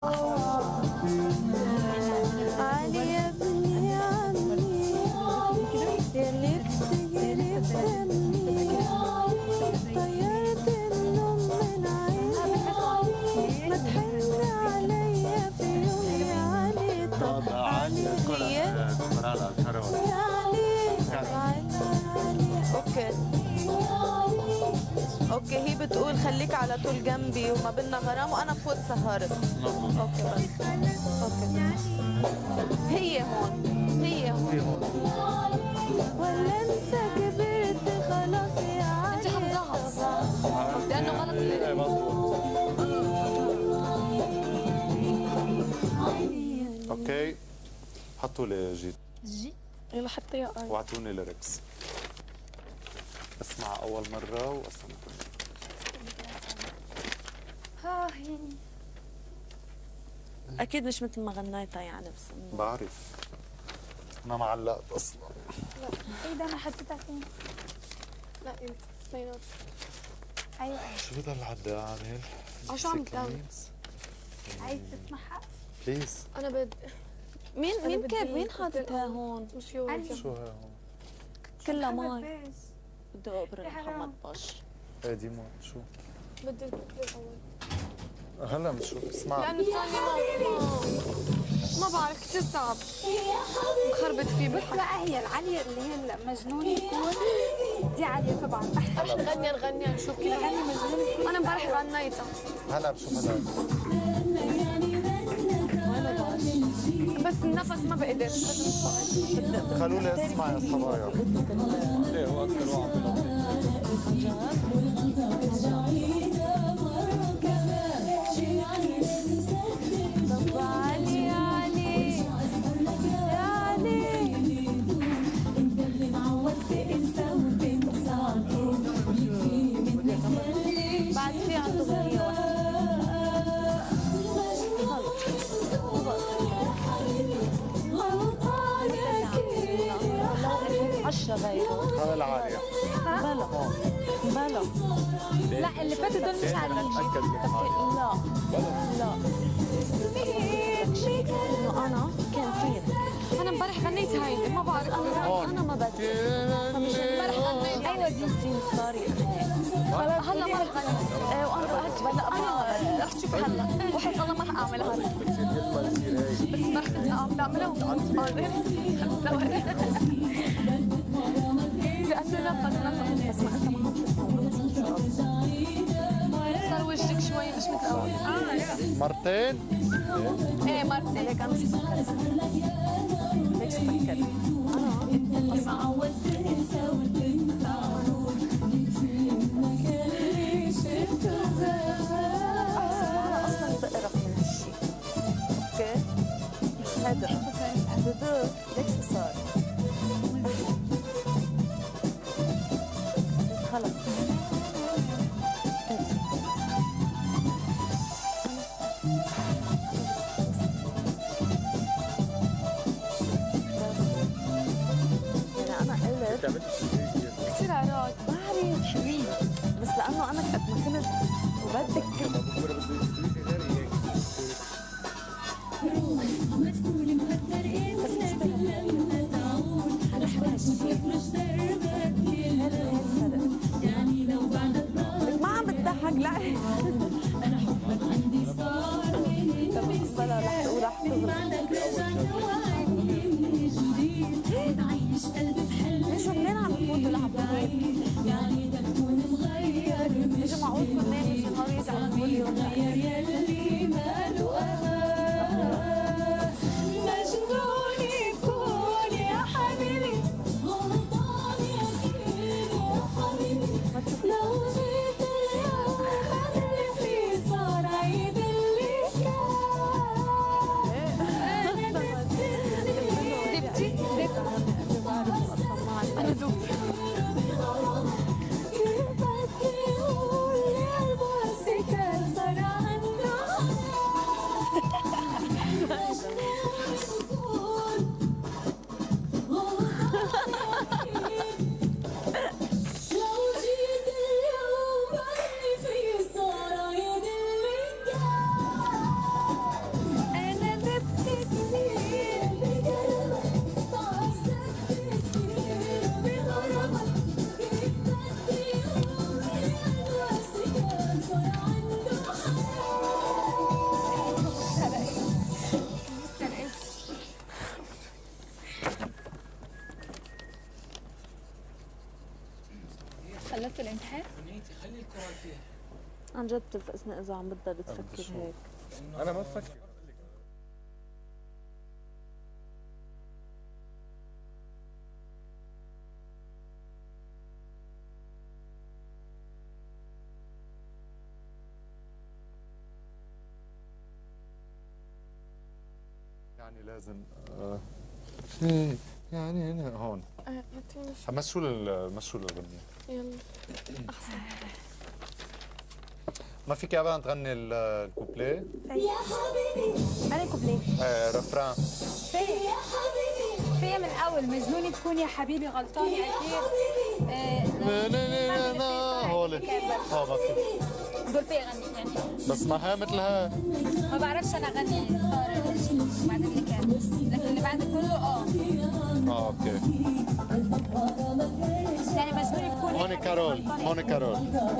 علي يا ابني عني يلي بتجري بتني طيرت النوم من عيني ما تحن عليا في يوم يا علي. طب علي هي يا علي اوكي اوكي. هي بتقول خليك على طول جنبي وما بينا غرام وانا بفوت سهرت. اوكي بس اوكي هي هون هي هون. ولا انت كبرت خلاص يا علي. انت حافظاها صح لانه غلط. ايه مظبوط. اوكي حطوا لي جيت يلا حطيها واعطوني ليركس. اسمع اول مره واسمع اكيد مش مثل ما غنيتها يعني بس بعرف انا ما علقت اصلا. لا ايه ده انا حطيتها فين؟ لا انت اثنينات. ايوه شو بضل عدى عامل؟ شو عم تعمل؟ عايز تسمعها؟ بليز. انا بدي مين كيف مين حاططها هون؟ شو هي هون؟ كلها مي. بدي ابرد محمد بشر. ايه ديما شو؟ بدي الاول هلا بنشوف اسمع. لانه الثاني ما بعرف كثير صعب مخربط فيه. بس بقى هي العالية اللي هي المجنون يكون دي عالية طبعا. رح نغني نشوف كيف غني مجنون. انا امبارح غنيتها. هلا بشوف هلا. بس النفس ما بقدر. خلوني اسمع يا صبايا. ايه هو اكثر واحد بعد في عنده أغنية واحدة 10 غيره. هذا العالية. بلا لا اللي فاتوا دول مش عاليين. لا لا انه انا كان فيني. انا امبارح غنيت هاي ما بعرف. انا ما بدي فمش امبارح غنيت. ايوه دي ستاري هلا ما رح غني. ايه وانا قعدت هلا انا رح تشوف هلا وحيت الله ما رح اعملها. بس امبارح كنت عم بعملها وكنت قادر. لانه نفس بس ما انت ما صار وجهك شوي مش مثل اول. مرتين؟ ايه مرتين. هيك انا شو فكرت؟ هيك شو فكرت؟ انا اصلا بقرف من هالشيء. اوكي؟ هذا هيك شو صار؟ خلص كثير عراض. بعرف حبيبي بس لانه انا قد ما كنت وبدك ما عم بتضحك. لا انا حبك عندي صار بلا رح ليش منين عم تفوتوا لعبوا؟ يعني تكون مغير مش معقول فنان مش نهار يزعل مغير يلي ماله أمان مجنون يكون يا حبيبي غلطان يكون يا حبيبي لو جيت اليوم اللي فيه صار عيد اللي كان أنا ذوبت. بنيتي خلي الكورال فيها. عن جد بتلفقسني اذا عم بتضل تفكر هيك. انا ما بفكر. يعني لازم يعني هنا هون مشوا للغنية. يلا احسن. ما فيك ابدا تغني الكوبليه؟ يا حبيبي انا كوبليه رفران. فيا من اول مجنوني تكون يا حبيبي غلطاني اكيد. هولي ما في دول فيا غني يعني. بس ما هي مثلها. ما بعرفش انا اغني بعد اللي كان، لكن اللي بعد كله اوكي. يعني مجنوني تكون هون كارول، هون كارول.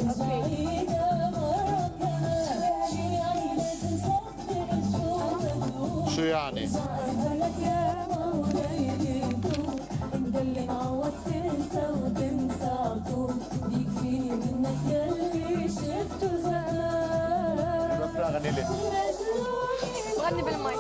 شو يعني؟ غني لي. غني بالمايك.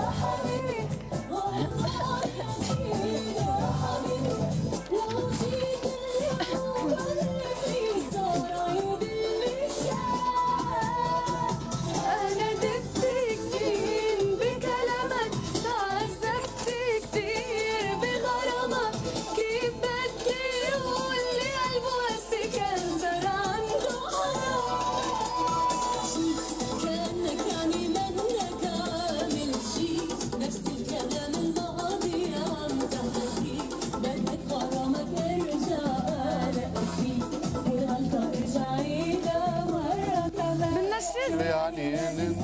يعني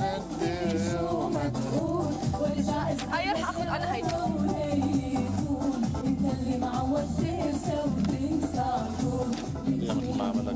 اي رح اخذ انا هيدي. يا مثل ما عملك.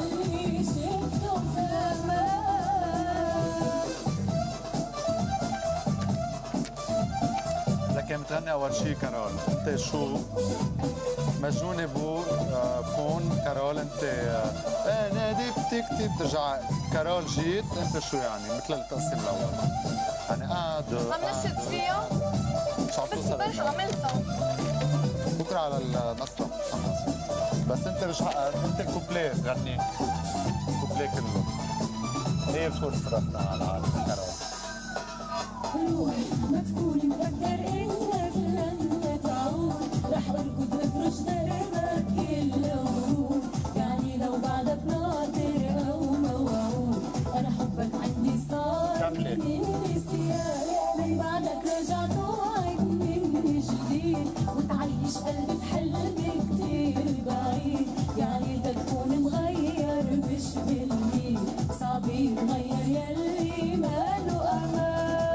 لكن بتغني اول شيء كارول، انت شو؟ مجنونة بكون كارول انت انا دبتك بترجع كارول جيت انت شو يعني؟ مثل التقسيم الاول يعني عم نشد فيها مش عم توصل. بس عملتها بكره على المسرح بس انت مش انت الكوبليه غني الكوبليه كله. هي فرصتنا على عالم كارول. روحي ما تكوني مفكر انك لما تعود رح اركض وافرش دربك كل ورود. يعني لو بعدك ناطر او موعود انا حبك عندي صار من نسيان. من بعدك رجعت وعد من جديد وتعيش قلبي بحلم كتير بعيد. يعني تكون مغير مش بالميل صعب يتغير يلي ماله امان.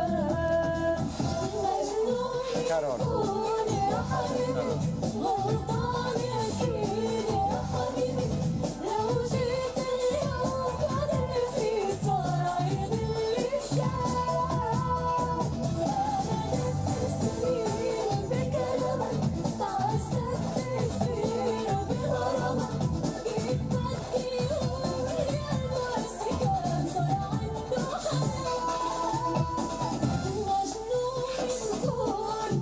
كارول يا حبيبي غلطان اكيد يا حبيبي لو جيت اليوم بعد نفسي صار عيد اللي شاف. انا سنين بكلامك تعذبت كثير بغرامك كيف بدي يوم يا ناسي كان صار عنده حنان. مجنون تكون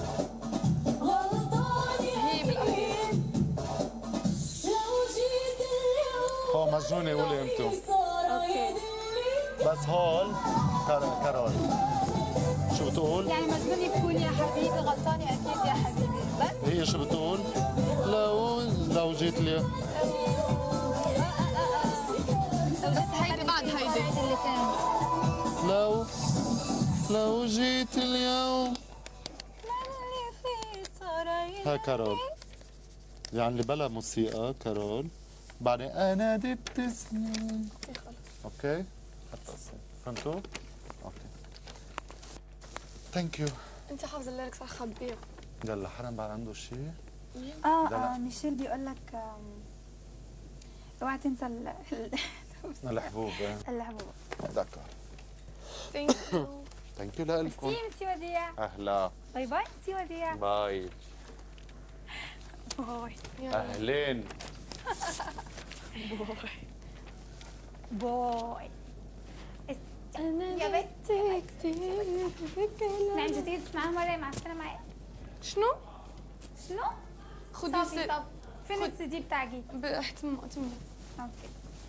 غلطان اكيد لو جيت اليوم هو مجنونة قولي امتى صار عيد اللي بس هول كارول شو بتقول؟ يعني مجنوني تكون يا حبيبي غلطاني اكيد يا حبيبي بس هي شو بتقول؟ لو جيت اليوم بس هيدي بعد هيدي اللسان. لو جيت اليوم ها كارول يعني اللي بلا موسيقى كارول بعدين انا بتسمع. اوكي حتى فهمتوا؟ اوكي ثانك يو. انت حافظ الليركس على خبيها. يلا حرام بعد عنده شيء. ميشيل بيقول لك اوعى تنسى الحبوب الحبوب. دكار ثانك يو. ثانك يو لكم. ميرسي وديع. اهلا باي باي ميرسي وديع. باي باي. اهلين بوي. انا يا بدي كثير بكلام. عن جديد تسمعها مرة مع السلامة معي. شنو؟ شنو؟ خدي صافي طب فين السي دي بتاعك؟ احتمال اوكي.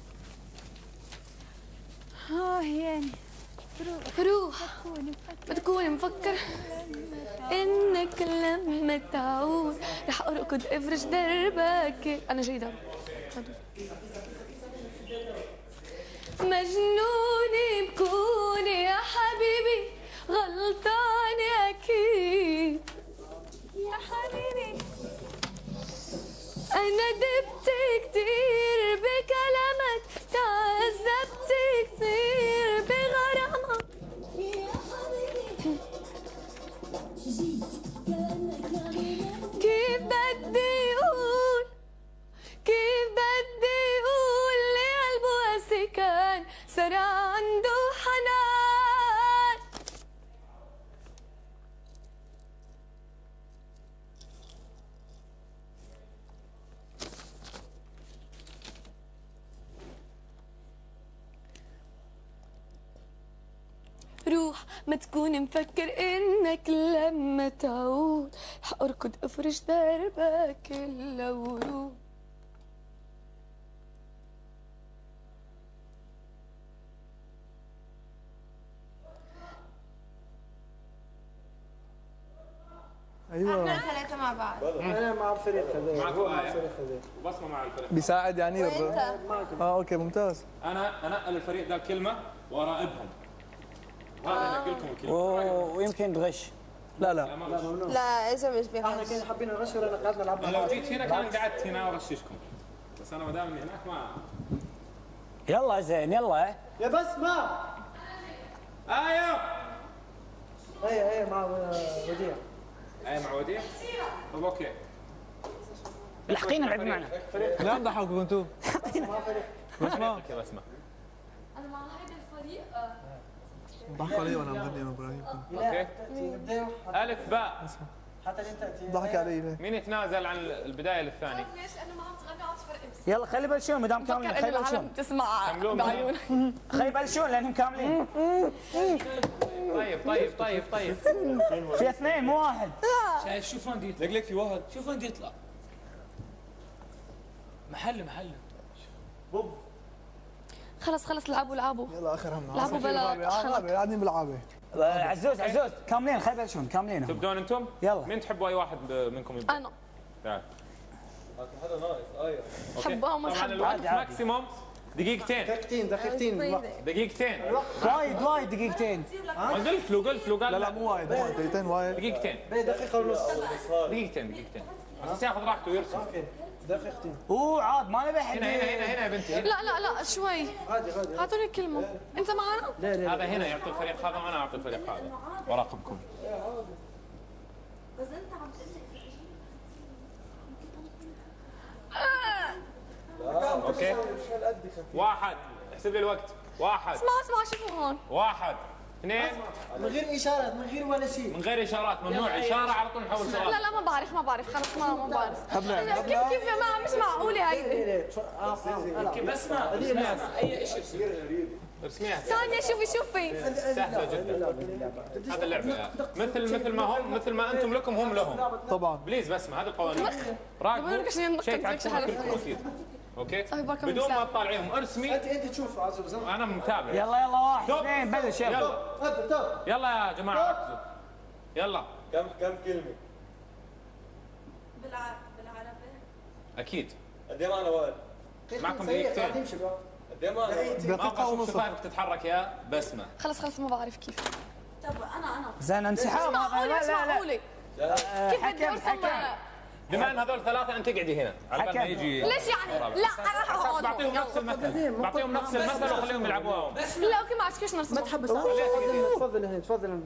يعني روح بتكوني مفكر انك لما تعود رح اركض افرش دربك. انا جيدة مجنونة بكوني يا حبيبي غلطانة اكيد يا حبيبي انا دبت كتير بكلامك تعذبت كتير بغرامك يا حبيبي جيت كأنك يعني كيف بدي اقول كيف بدي اقول اللي قلبه قاسي كان صار عنده حنان. روح ما تكون مفكر انك لما تعود رح اركض افرش دربك الا ورود. ايوه احنا ثلاثة مع بعض. انا مع الفريق هذا معكم مع آية. الفريق هذا وبصمه مع الفريق. بيساعد يعني وانت اوكي ممتاز. انا انقل الفريق ده الكلمه واراقبهم. وهذا ينقل لكم الكلمه. ويمكن تغش. لا ممنوع. لا اذا مش احنا بيغش. كنا حابين نغش ولا قعدنا نلعب انا لو جيت هنا كان قعدت هنا واغششكم. بس انا ما دام اني هناك ما. يلا زين يلا. يا بسمة ايوه. هي مع وديع. اي مع وديع؟ طب اوكي. الحقينا العب معنا. لا تضحكوا انتم. بسمة يا بسمه. انا مع هذا الفريق. ضحكوا علي وانا مغني يا ابراهيم. اوكي. الف باء. حتى انت ضحك علي. مين يتنازل عن البدايه للثاني؟ ليش انا ما عم تغني عم تفرق بس. يلا خلي بلشون مدام كاملين خلي بلشون. تسمع كملوهم. بعيونك. خلي بلشون لانهم كاملين. طيب. في اثنين مو واحد. شايف شوف وين يطلع. لك في واحد شوف وين يطلع. محله خلص لعبوا يلا اخر هم لعبوا بلا قاعدين بالعابه. عزوز كاملين خلي بلشون كاملين. تبدون انتم؟ يلا. مين تحبوا اي واحد منكم يبدا؟ انا تعال. حبها وما طبعا تحبها. الوقت ماكسيموم دقيقتين. دقيقتين وايد دقيقتين. ما قلت له قال لا مو وايد دقيقتين وايد. دقيقتين. دقيقة ونص. دقيقتين بس ياخذ راحته ويرسم. دقيقتين. عاد ما نبي حد. هنا يا بنتي. لا شوي عادي اعطوني كلمة. انت معنا؟ لا هذا هنا يعطي الفريق هذا وانا اعطي الفريق هذا وراقبكم. بس انت عم تقلق اوكي. واحد احسب لي الوقت. واحد اسمع شوفوا هون. واحد اثنين من غير اشارات من غير ولا شيء. من غير اشارات ممنوع اشاره على طول نحول سؤال. لا ما بعرف خلص ما بعرف. هبنا كيف ما مش معقولة هيدي. بسمع اي شيء يصير. رسميها ثانية شوفي سهله جدا. هذا اللعبه مثل ما انتم لكم هم لهم. طبعا بليز بسمع هذه القوانين. راقبوا شيء تعرفون كل اوكي بدون ما تطالعيهم ارسمي. انت تشوف عزوز. انا متابع. يلا واحد توب. اثنين بلش يلا. يلا يا جماعه ركزوا. يلا كم كلمة؟ بالعربي. اكيد. قد ايه معنا وقت؟ معكم دقيقتين. قد ايه معنا وقت؟ دقيقة ونص. شفايفك تتحرك يا بسمة. خلص ما بعرف كيف. طب انا زين انسحاب. مش معقولة كيف بدي ارسم. بما ان هذول ثلاثة انت تقعدي هنا على بال ما يجي. ليش يعني؟ لا انا راح اقعد. بعطيهم نفس المثل وخليهم يلعبوها. لا اوكي ما عاد كيش نرسم. تفضل هنا تفضل